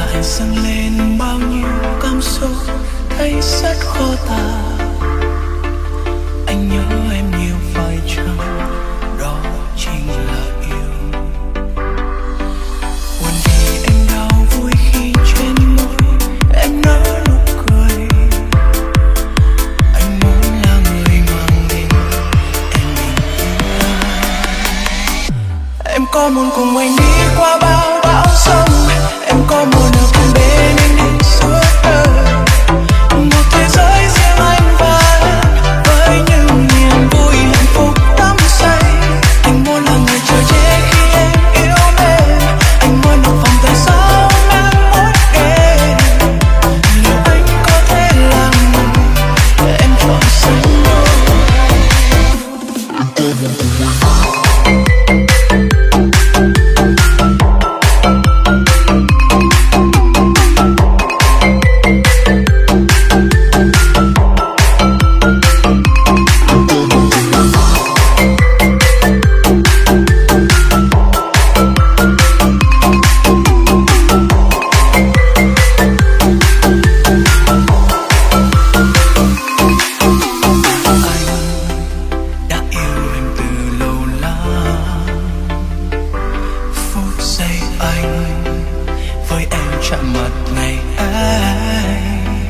lại dâng lên bao nhiêu cảm xúc thấy rất khó tả. Anh nhớ em nhiều phải chăng đó chính là yêu. Buồn vì em đau, vui khi trên môi em nở nụ cười. Anh muốn là người mang đến em bình yên. Em có muốn cùng anh đi qua bao bão giông, em có muốn ở cùng bên anh đi suốt đời. Một thế giới riêng anh và em với những niềm vui hạnh phúc đắm say. Anh muốn là người chờ che khi em yêu em. Anh muốn được vòng tay sau em mỗi đêm. Liệu anh có thể làm người em chọn xanh đôi. Chạm mặt ngày ấy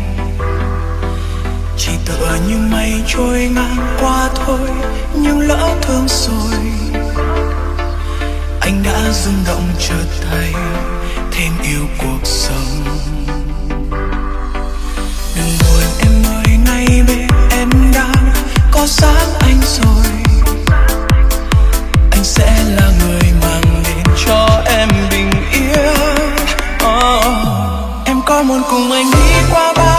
chỉ tựa như mây trôi ngang qua thôi, nhưng lỡ thương rồi. Anh đã rung động chợt thấy thêm yêu cuộc sống. Đừng buồn em ơi, nay bên em đang có sáng anh rồi. Anh sẽ là người mang đến cho em bình yên. Em có muốn cùng anh đi qua bao